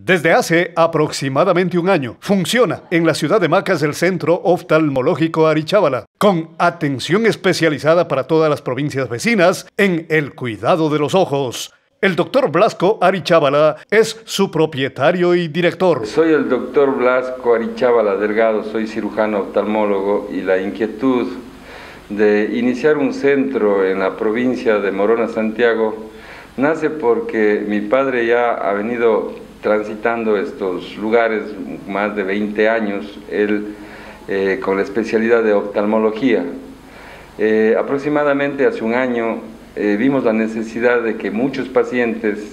Desde hace aproximadamente un año, funciona en la ciudad de Macas el Centro Oftalmológico Arichábala, con atención especializada para todas las provincias vecinas en el cuidado de los ojos. El doctor Blasco Arichábala es su propietario y director. Soy el doctor Blasco Arichábala Delgado, soy cirujano oftalmólogo, y la inquietud de iniciar un centro en la provincia de Morona, Santiago, nace porque mi padre ya ha venido transitando estos lugares más de 20 años, él con la especialidad de oftalmología. Aproximadamente hace un año vimos la necesidad de que muchos pacientes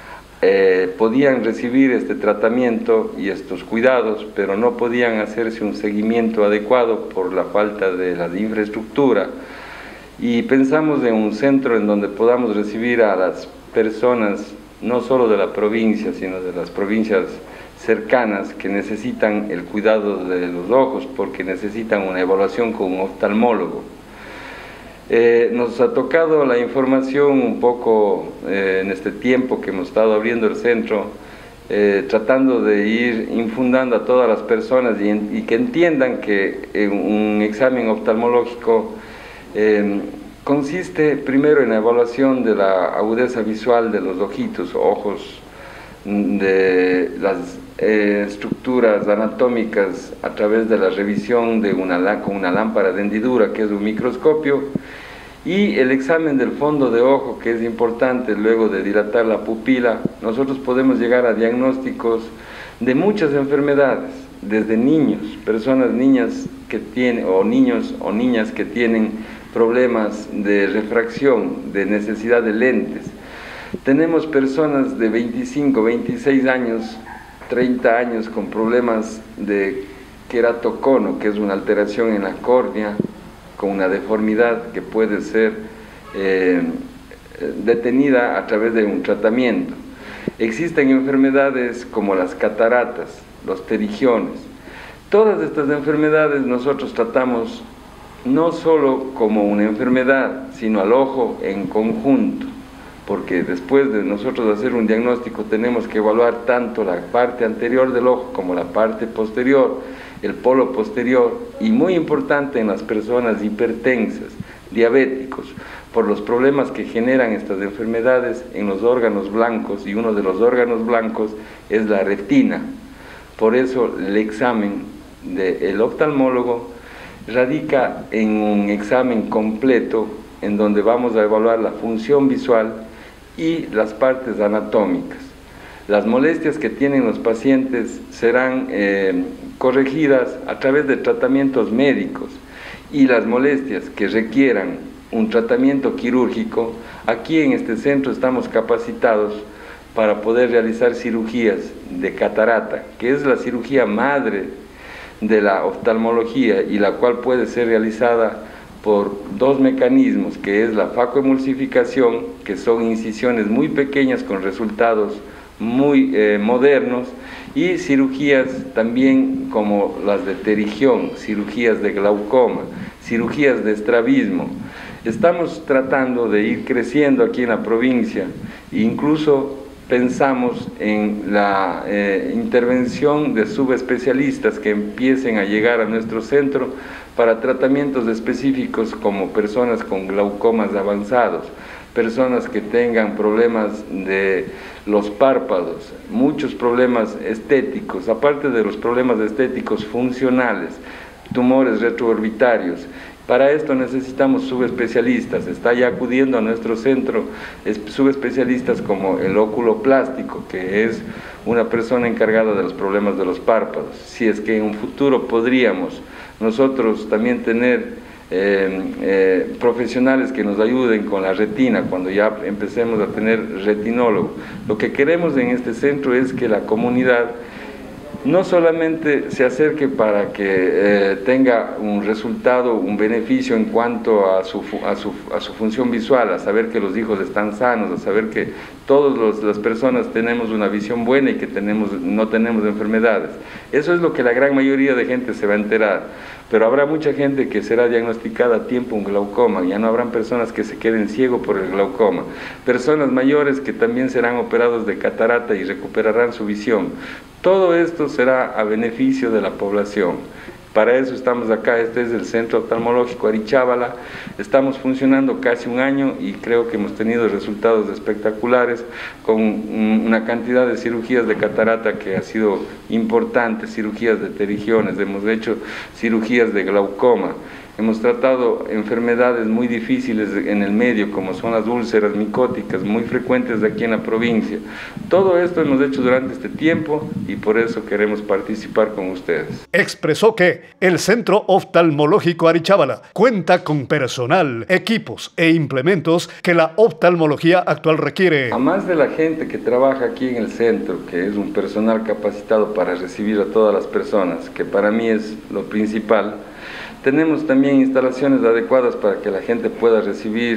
podían recibir este tratamiento y estos cuidados, pero no podían hacerse un seguimiento adecuado por la falta de la infraestructura. Y pensamos en un centro en donde podamos recibir a las personas no solo de la provincia, sino de las provincias cercanas que necesitan el cuidado de los ojos, porque necesitan una evaluación con un oftalmólogo. Nos ha tocado la información un poco en este tiempo que hemos estado abriendo el centro, tratando de ir infundando a todas las personas y que entiendan que un examen oftalmológico consiste primero en la evaluación de la agudeza visual de los ojitos, ojos, de las estructuras anatómicas a través de la revisión de con una lámpara de hendidura, que es un microscopio, y el examen del fondo de ojo, que es importante. Luego de dilatar la pupila, nosotros podemos llegar a diagnósticos de muchas enfermedades, desde niños, niñas que tienen, o niños o niñas que tienen problemas de refracción, de necesidad de lentes. Tenemos personas de 25, 26 años, 30 años con problemas de queratocono, que es una alteración en la córnea, con una deformidad que puede ser detenida a través de un tratamiento. Existen enfermedades como las cataratas, los pterigiones. Todas estas enfermedades nosotros tratamos no solo como una enfermedad, sino al ojo en conjunto, porque después de nosotros hacer un diagnóstico tenemos que evaluar tanto la parte anterior del ojo como la parte posterior, el polo posterior, y muy importante en las personas hipertensas, diabéticos, por los problemas que generan estas enfermedades en los órganos blancos, y uno de los órganos blancos es la retina. Por eso el examen del oftalmólogo radica en un examen completo en donde vamos a evaluar la función visual y las partes anatómicas. Las molestias que tienen los pacientes serán corregidas a través de tratamientos médicos, y las molestias que requieran un tratamiento quirúrgico, aquí en este centro estamos capacitados para poder realizar cirugías de catarata, que es la cirugía madre de la oftalmología, y la cual puede ser realizada por dos mecanismos, que es la facoemulsificación, que son incisiones muy pequeñas con resultados muy modernos, y cirugías también como las de pterigión, cirugías de glaucoma, cirugías de estrabismo. Estamos tratando de ir creciendo aquí en la provincia, e incluso pensamos en la intervención de subespecialistas que empiecen a llegar a nuestro centro para tratamientos específicos, como personas con glaucomas avanzados, personas que tengan problemas de los párpados, muchos problemas estéticos, aparte de los problemas estéticos funcionales, tumores retroorbitarios. Para esto necesitamos subespecialistas. Está ya acudiendo a nuestro centro subespecialistas como el oculoplástico, que es una persona encargada de los problemas de los párpados. Si es que en un futuro podríamos nosotros también tener profesionales que nos ayuden con la retina, cuando ya empecemos a tener retinólogo. Lo que queremos en este centro es que la comunidad no solamente se acerque para que tenga un resultado, un beneficio en cuanto a su función visual, a saber que los hijos están sanos, a saber que las personas tenemos una visión buena y que no tenemos enfermedades. Eso es lo que la gran mayoría de gente se va a enterar, pero habrá mucha gente que será diagnosticada a tiempo un glaucoma, ya no habrán personas que se queden ciegos por el glaucoma, personas mayores que también serán operados de catarata y recuperarán su visión. Todo esto será a beneficio de la población. Para eso estamos acá. Este es el Centro Oftalmológico Arichábala. Estamos funcionando casi un año y creo que hemos tenido resultados espectaculares con una cantidad de cirugías de catarata que ha sido importante, cirugías de pterigiones, hemos hecho cirugías de glaucoma. Hemos tratado enfermedades muy difíciles en el medio, como son las úlceras micóticas, muy frecuentes aquí en la provincia. Todo esto hemos hecho durante este tiempo y por eso queremos participar con ustedes. Expresó que el Centro Oftalmológico Arichábala cuenta con personal, equipos e implementos que la oftalmología actual requiere. A más de la gente que trabaja aquí en el centro, que es un personal capacitado para recibir a todas las personas, que para mí es lo principal, tenemos también instalaciones adecuadas para que la gente pueda recibir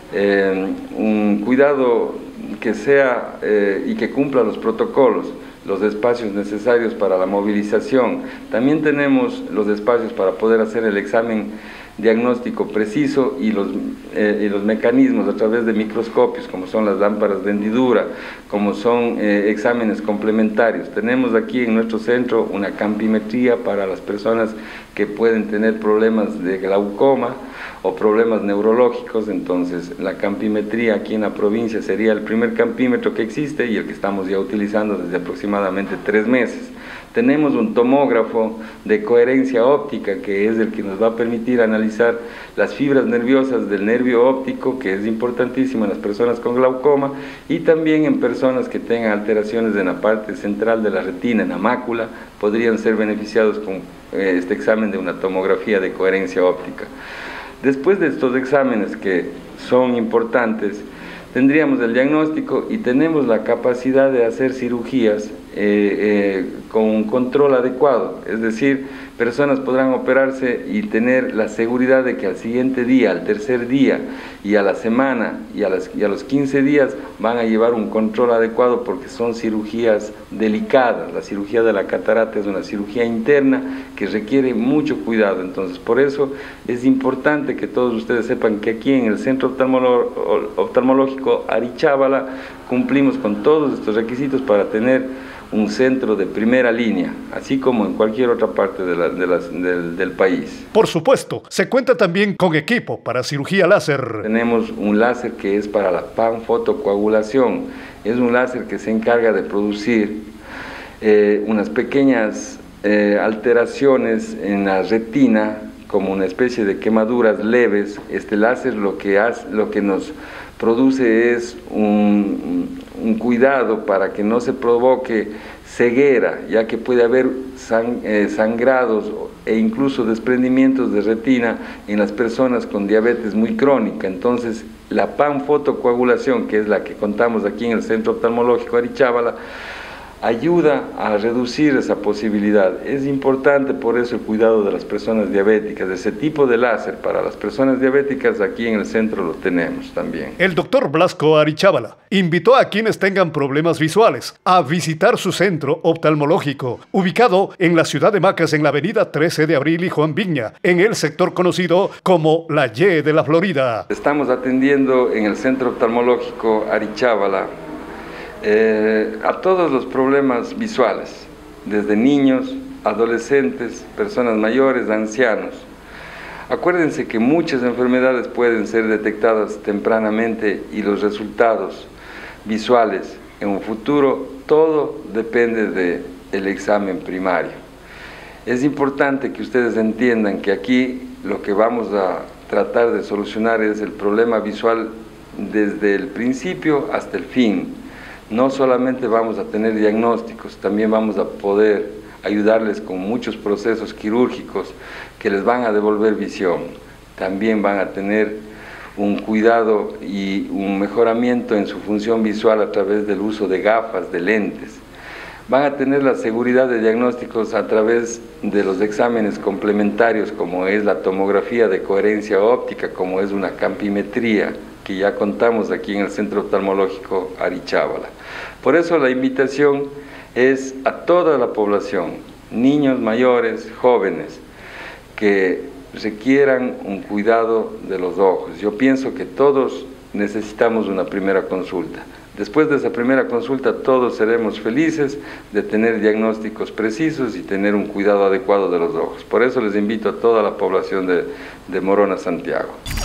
un cuidado que sea y que cumpla los protocolos, los espacios necesarios para la movilización. También tenemos los espacios para poder hacer el examen diagnóstico preciso y los mecanismos a través de microscopios, como son las lámparas de hendidura, como son exámenes complementarios. Tenemos aquí en nuestro centro una campimetría para las personas que pueden tener problemas de glaucoma o problemas neurológicos. Entonces la campimetría aquí en la provincia sería el primer campímetro que existe y el que estamos ya utilizando desde aproximadamente 3 meses. Tenemos un tomógrafo de coherencia óptica, que es el que nos va a permitir analizar las fibras nerviosas del nervio óptico, que es importantísimo en las personas con glaucoma, y también en personas que tengan alteraciones en la parte central de la retina, en la mácula, podrían ser beneficiados con este examen de una tomografía de coherencia óptica. Después de estos exámenes, que son importantes, tendríamos el diagnóstico y tenemos la capacidad de hacer cirugías con un control adecuado, es decir, personas podrán operarse y tener la seguridad de que al siguiente día, al tercer día y a la semana y a los 15 días van a llevar un control adecuado, porque son cirugías delicadas. La cirugía de la catarata es una cirugía interna que requiere mucho cuidado. Entonces, por eso es importante que todos ustedes sepan que aquí en el Centro Oftalmológico Arichábala cumplimos con todos estos requisitos para tener un centro de primera línea, así como en cualquier otra parte del país. Por supuesto, se cuenta también con equipo para cirugía láser. Tenemos un láser que es para la panfotocoagulación. Es un láser que se encarga de producir unas pequeñas alteraciones en la retina, como una especie de quemaduras leves. Este láser lo que nos produce es un cuidado para que no se provoque ceguera, ya que puede haber sangrados e incluso desprendimientos de retina en las personas con diabetes muy crónica. Entonces, la panfotocoagulación, que es la que contamos aquí en el Centro Oftalmológico Arichábala, ayuda a reducir esa posibilidad. Es importante por eso el cuidado de las personas diabéticas. Ese tipo de láser para las personas diabéticas aquí en el centro lo tenemos también. El doctor Blasco Arichábala invitó a quienes tengan problemas visuales a visitar su centro oftalmológico, ubicado en la ciudad de Macas, en la avenida 13 de Abril y Juan Viña, en el sector conocido como la Y de la Florida. Estamos atendiendo en el Centro Oftalmológico Arichábala a todos los problemas visuales, desde niños, adolescentes, personas mayores, ancianos. Acuérdense que muchas enfermedades pueden ser detectadas tempranamente y los resultados visuales en un futuro, todo depende del examen primario. Es importante que ustedes entiendan que aquí lo que vamos a tratar de solucionar es el problema visual desde el principio hasta el fin. No solamente vamos a tener diagnósticos, también vamos a poder ayudarles con muchos procesos quirúrgicos que les van a devolver visión. También van a tener un cuidado y un mejoramiento en su función visual a través del uso de gafas, de lentes. Van a tener la seguridad de diagnósticos a través de los exámenes complementarios, como es la tomografía de coherencia óptica, como es una campimetría, que ya contamos aquí en el Centro Oftalmológico Arichábala. Por eso la invitación es a toda la población, niños, mayores, jóvenes, que requieran un cuidado de los ojos. Yo pienso que todos necesitamos una primera consulta. Después de esa primera consulta todos seremos felices de tener diagnósticos precisos y tener un cuidado adecuado de los ojos. Por eso les invito a toda la población de Morona, Santiago.